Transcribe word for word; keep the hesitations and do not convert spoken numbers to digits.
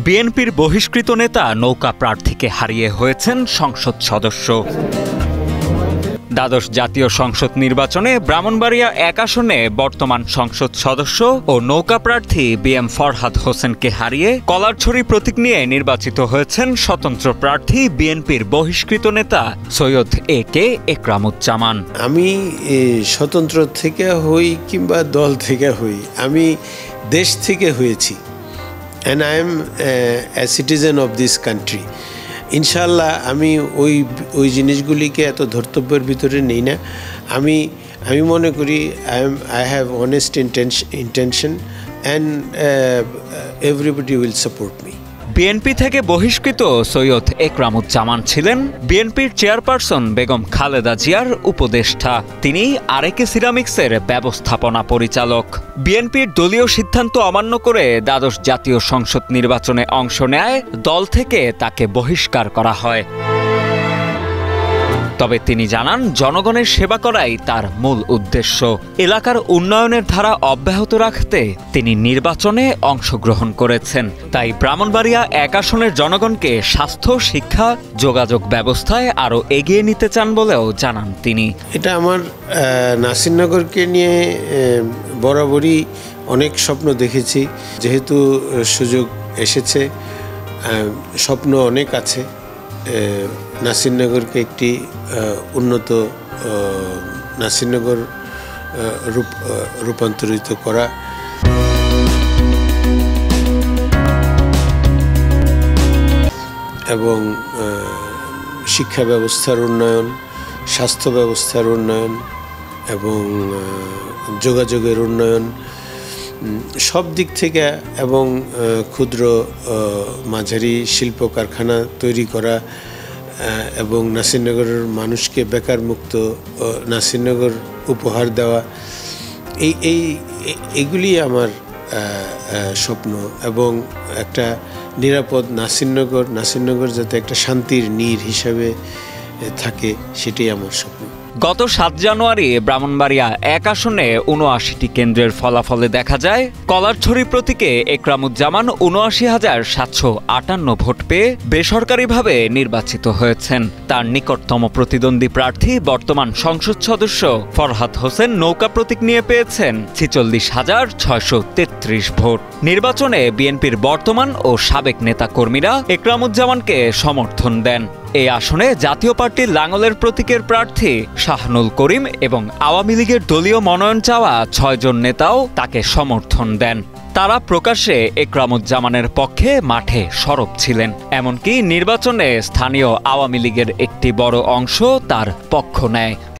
বিএনপির বহিষ্কৃত নেতা নৌকা প্রার্থীকে হারিয়ে হয়েছেন সংসদ সদস্য। দ্বাদশ জাতীয় সংসদ নির্বাচনে ব্রাহ্মণবাড়িয়া এক আসনে বর্তমান সংসদ সদস্য ও নৌকা প্রার্থী বি এম ফরহাদ হোসেনকে হারিয়ে কলারছড়ি প্রতীক নিয়ে নির্বাচিত হয়েছেন স্বতন্ত্র প্রার্থী বিএনপির বহিষ্কৃত নেতা সৈয়দ এ কে একরামুজ্জামান। আমি স্বতন্ত্র থেকে হই কিংবা দল থেকে হই, আমি দেশ থেকে হয়েছি। And I am a citizen of this country. ইনশাল্লাহ আমি ওই ওই জিনিসগুলিকে এত ধর্তব্যের ভিতরে নেই না। আমি আমি মনে করি I am I have honest intention intention and everybody will support me. BNP থেকে বহিষ্কৃত সৈয়দ একরামুজ্জামান ছিলেন বিএনপির চেয়ারপারসন বেগম খালেদা জিয়ার উপদেষ্টা। তিনি আরেকে সিরামিক্সের ব্যবস্থাপনা পরিচালক। বিএনপির দলীয় সিদ্ধান্ত অমান্য করে দ্বাদশ জাতীয় সংসদ নির্বাচনে অংশ নেয় দল থেকে তাকে বহিষ্কার করা হয়। তবে তিনি জানান, জনগণের সেবা করাই তার মূল উদ্দেশ্য। এলাকার উন্নয়নের ধারা অব্যাহত রাখতে তিনি নির্বাচনে অংশগ্রহণ করেছেন। তাই ব্রাহ্মণবাড়িয়া এক আসনের জনগণকে স্বাস্থ্য, শিক্ষা, যোগাযোগ ব্যবস্থায় আরও এগিয়ে নিতে চান বলেও জানান তিনি। এটা আমার নাসিরনগরকে নিয়ে বরাবরই অনেক স্বপ্ন দেখেছি। যেহেতু সুযোগ এসেছে, স্বপ্ন অনেক আছে নাসিরনগরকে একটি উন্নত নাসিরনগর রূপ রূপান্তরিত করা। এবং শিক্ষা ব্যবস্থার উন্নয়ন, স্বাস্থ্য ব্যবস্থার উন্নয়ন এবং যোগাযোগের উন্নয়ন সব দিক থেকে, এবং ক্ষুদ্র মাঝারি শিল্প কারখানা তৈরি করা এবং নাসিরনগরের মানুষকে বেকার মুক্ত নাসিরনগর উপহার দেওয়া, এই এই এগুলি আমার স্বপ্ন। এবং একটা নিরাপদ নাসিরনগর নাসিরনগর যাতে একটা শান্তির নীড় হিসাবে থাকে, সেটাই আমার স্বপ্ন। গত সাত জানুয়ারি ব্রাহ্মণবাড়িয়া এক আসনে উনআশিটি কেন্দ্রের ফলাফলে দেখা যায়, কলারছড়ি প্রতীকে একরামুজ্জামান উনআশি হাজার সাতশো আটান্ন ভোট পেয়ে বেসরকারিভাবে নির্বাচিত হয়েছেন। তার নিকটতম প্রতিদ্বন্দ্বী প্রার্থী বর্তমান সংসদ সদস্য ফরহাদ হোসেন নৌকা প্রতীক নিয়ে পেয়েছেন ছিচল্লিশ হাজার ছয়শো তেত্রিশ ভোট। নির্বাচনে বিএনপির বর্তমান ও সাবেক নেতাকর্মীরা একরামুজ্জামানকে সমর্থন দেন। এই আসনে জাতীয় পার্টির লাঙ্গলের প্রতীকের প্রার্থী শাহনুল করিম এবং আওয়ামী লীগের দলীয় মনোনয়ন চাওয়া ছয়জন নেতাও তাকে সমর্থন দেন। তারা প্রকাশ্যে একরামুজ্জামানের পক্ষে মাঠে সরব ছিলেন। এমনকি নির্বাচনে স্থানীয় আওয়ামী লীগের একটি বড় অংশ তার পক্ষ নেয়।